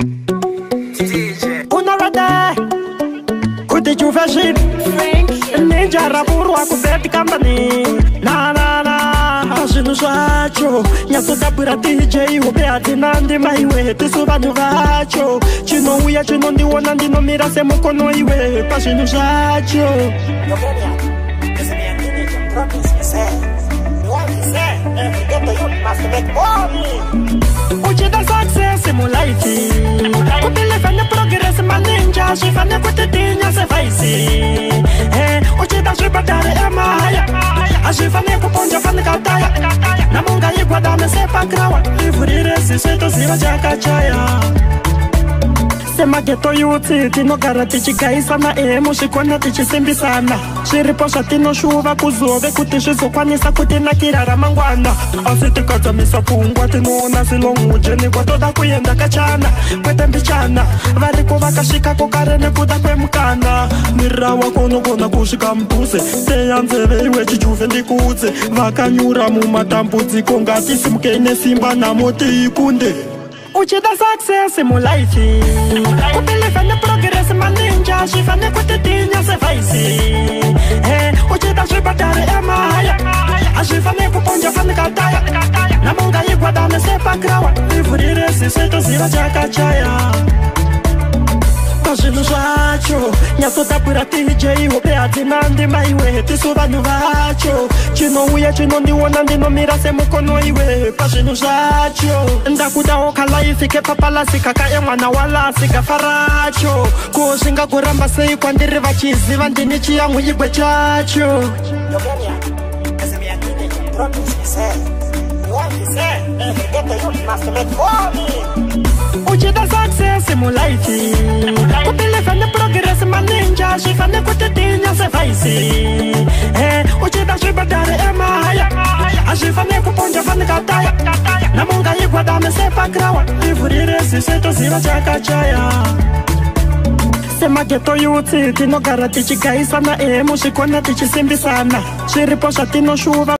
Unorada Kuti Juvaship Ninja Raburu Akubeti Company Na na na Ashinu Shacho Nyasuka Pura DJ Ubeati Nandi Maiwe Tisubanu Vacho Chino Uya Chino Ndiwona Ndino Mirase Mukono Iwe Pashinu Shacho Uchida success in my life. Utilifanya progress maninja. Shifanya kutitinya se vaisi. Uchida shibadare emaya. Ashifanya kuponja fanya kataya. Namunga igwadame sepa krawa. Livurire siseto ziva jaka chaya. Sema geto yuti tino garati chikaisa na mushikona tichisimbi sana. Shiriposha tino shuva kuzove kutishisukwanisa kutina kirara mangwana. Asiti katamisa kungwa tinona silongu jeni kwa toda kuyenda kachana. Kwete mbichana variko vakashika kukarene kuda kwe mkana. Mirawa kono kona kushika mpuse. Teya nzeve iwe chichuve ndikuze. Vakanyura mumatampuzi kongati simkene simba na moti ikunde. Uchida success in my life. Utilifanya progress maninja. Shifanya kutitinya se vaisi. Uchida shibadare emaya. Ashifanya kuponja fanya kataya. Namunga igwadame sepa krawa. Livurire siseto ziva jaka chaya. Pashinu shacho Nyasota pura DJ Ubeati Nandi Maiwe Tisubanu vacho Chino uya chino ndiwona ndino mirase mukono iwe Pashinu shacho Ndakuda oka life ke papala sikaka emwana wala sika faracho Kushinga kuramba sei kwa ndiri vachizi vandini chiyangu igwe chacho Uchida success in my life. Utilifanya progress maninja. Shifanya kutitinya se vaisi. Uchida shibadare emaya. Ashifanya kuponja fanya kataya. Namunga igwadame sepa krawa. Livurire siseto ziva jaka chaya. Sema geto yuti tino garati chikaisa na mushikona tichisimbi sana. Shiriposha tino shuva